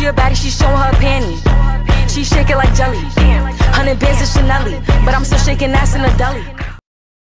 She a baddie, she showing her panty. She shake it like jelly. 100 bands of Chanel, but I'm still shaking ass in a deli.